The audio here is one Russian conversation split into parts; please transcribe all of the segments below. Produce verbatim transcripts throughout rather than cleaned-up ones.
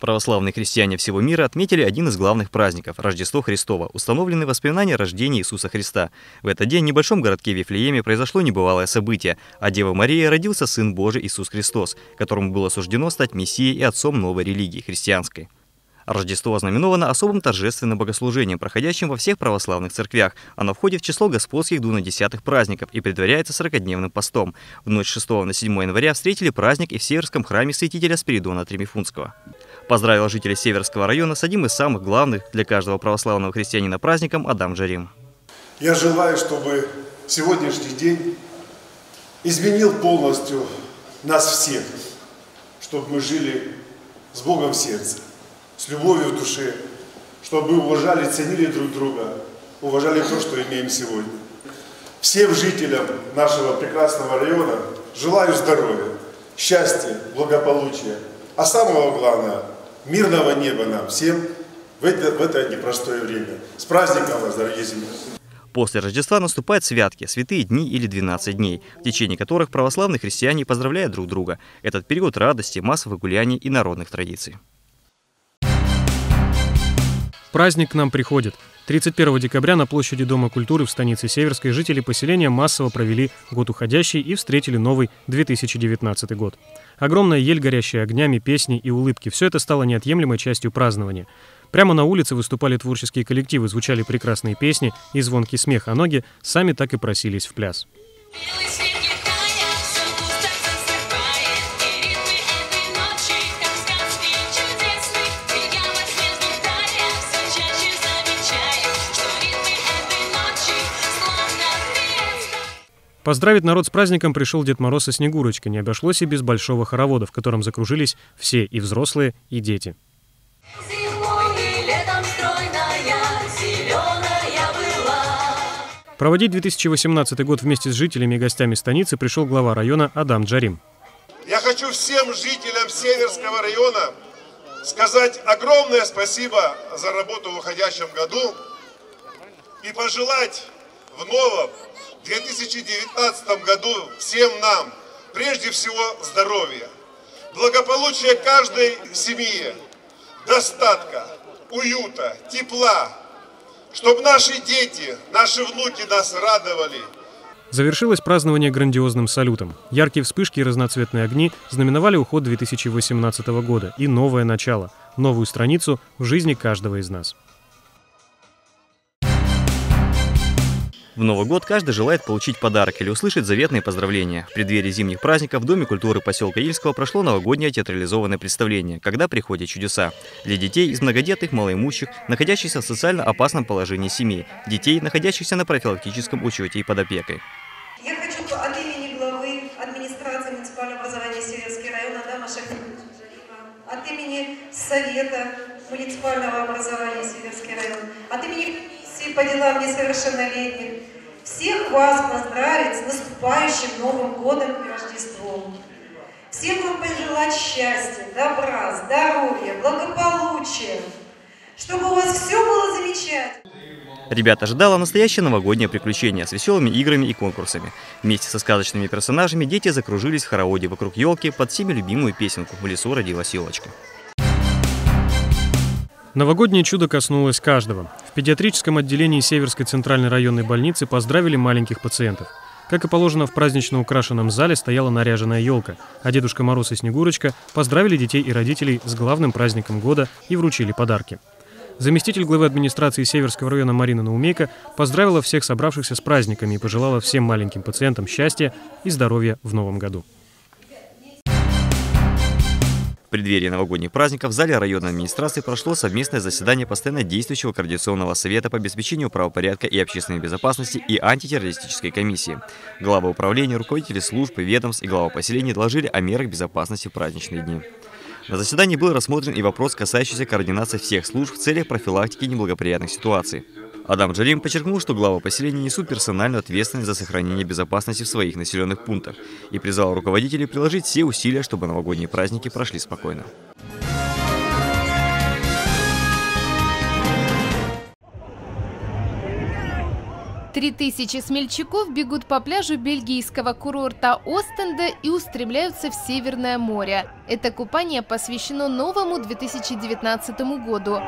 Православные христиане всего мира отметили один из главных праздников – Рождество Христово, установленный в воспоминания о рождении Иисуса Христа. В этот день в небольшом городке Вифлееме произошло небывалое событие. От Девы Марии родился Сын Божий Иисус Христос, которому было суждено стать Мессией и отцом новой религии – христианской. Рождество ознаменовано особым торжественным богослужением, проходящим во всех православных церквях. Оно входит в число господских двунадесятых праздников и предваряется сорокадневным постом. В ночь с шестого на седьмое января встретили праздник и в Северском храме святителя Спиридона Тремифунского. Поздравил жителей Северского района с одним из самых главных для каждого православного христианина праздником Адам Джарим. Я желаю, чтобы сегодняшний день изменил полностью нас всех, чтобы мы жили с Богом в сердце, с любовью в душе, чтобы мы уважали, ценили друг друга, уважали то, что имеем сегодня. Всем жителям нашего прекрасного района желаю здоровья, счастья, благополучия, а самого главного – мирного неба нам всем в это, в это непростое время. С праздником вас, дорогие земляки! После Рождества наступают святки, святые дни или двенадцать дней, в течение которых православные христиане поздравляют друг друга. Этот период радости, массовых гуляний и народных традиций. Праздник к нам приходит. тридцать первого декабря на площади Дома культуры в станице Северской жители поселения массово провели год уходящий и встретили новый две тысячи девятнадцатый год. Огромная ель, горящая огнями, песни и улыбки – все это стало неотъемлемой частью празднования. Прямо на улице выступали творческие коллективы, звучали прекрасные песни и звонкий смех, а ноги сами так и просились в пляс. Поздравить народ с праздником пришел Дед Мороз и Снегурочка. Не обошлось и без большого хоровода, в котором закружились все, и взрослые, и дети. Проводить две тысячи восемнадцатый год вместе с жителями и гостями станицы пришел глава района Адам Джарим. Я хочу всем жителям Северского района сказать огромное спасибо за работу в уходящем году и пожелать в новом две тысячи девятнадцатом году всем нам, прежде всего, здоровья, благополучия каждой семье, достатка, уюта, тепла, чтобы наши дети, наши внуки нас радовали. Завершилось празднование грандиозным салютом. Яркие вспышки и разноцветные огни знаменовали уход две тысячи восемнадцатого года и новое начало, новую страницу в жизни каждого из нас. В Новый год каждый желает получить подарок или услышать заветные поздравления. В преддверии зимних праздников в Доме культуры поселка Ильского прошло новогоднее театрализованное представление «Когда приходят чудеса» для детей из многодетных, малоимущих, находящихся в социально опасном положении семей, детей, находящихся на профилактическом учете и под опекой. Я хочу от имени главы администрации муниципального образования Северский район Адама Шахмина, от имени Совета муниципального образования Северский район, от имени комиссии по делам несовершеннолетних всех вас поздравить с наступающим Новым годом и Рождеством. Всем вам пожелать счастья, добра, здоровья, благополучия, чтобы у вас все было замечательно. Ребят ожидало настоящее новогоднее приключение с веселыми играми и конкурсами. Вместе со сказочными персонажами дети закружились в хороводе вокруг елки под всеми любимую песенку «В лесу родилась елочка». Новогоднее чудо коснулось каждого. В педиатрическом отделении Северской центральной районной больницы поздравили маленьких пациентов. Как и положено, в празднично украшенном зале стояла наряженная елка, а Дедушка Мороз и Снегурочка поздравили детей и родителей с главным праздником года и вручили подарки. Заместитель главы администрации Северского района Марина Наумейко поздравила всех собравшихся с праздниками и пожелала всем маленьким пациентам счастья и здоровья в новом году. В преддверии новогодних праздников в зале районной администрации прошло совместное заседание постоянно действующего Координационного совета по обеспечению правопорядка и общественной безопасности и антитеррористической комиссии. Главы управления, руководители служб и ведомств и главы поселений доложили о мерах безопасности в праздничные дни. На заседании был рассмотрен и вопрос, касающийся координации всех служб в целях профилактики неблагоприятных ситуаций. Адам Джарим подчеркнул, что главы поселений несут персональную ответственность за сохранение безопасности в своих населенных пунктах и призвал руководителей приложить все усилия, чтобы новогодние праздники прошли спокойно. Три тысячи смельчаков бегут по пляжу бельгийского курорта Остенда и устремляются в Северное море. Это купание посвящено новому две тысячи девятнадцатому году.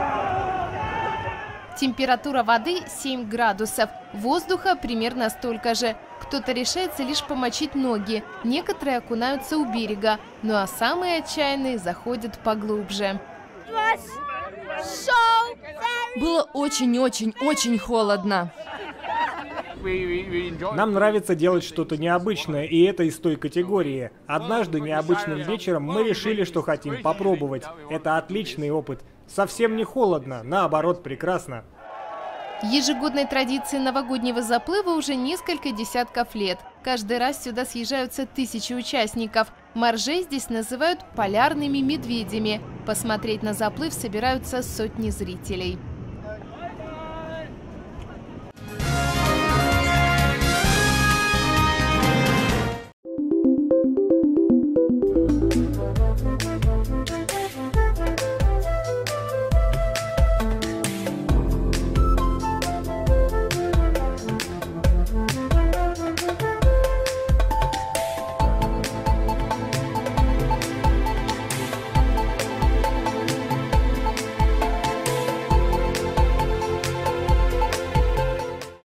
Температура воды семь градусов, воздуха примерно столько же. Кто-то решается лишь помочить ноги, некоторые окунаются у берега, ну а самые отчаянные заходят поглубже. Было очень-очень-очень холодно. Нам нравится делать что-то необычное, и это из той категории. Однажды необычным вечером мы решили, что хотим попробовать. Это отличный опыт. Совсем не холодно, наоборот, прекрасно. Ежегодной традиции новогоднего заплыва уже несколько десятков лет. Каждый раз сюда съезжаются тысячи участников. Моржей здесь называют полярными медведями. Посмотреть на заплыв собираются сотни зрителей.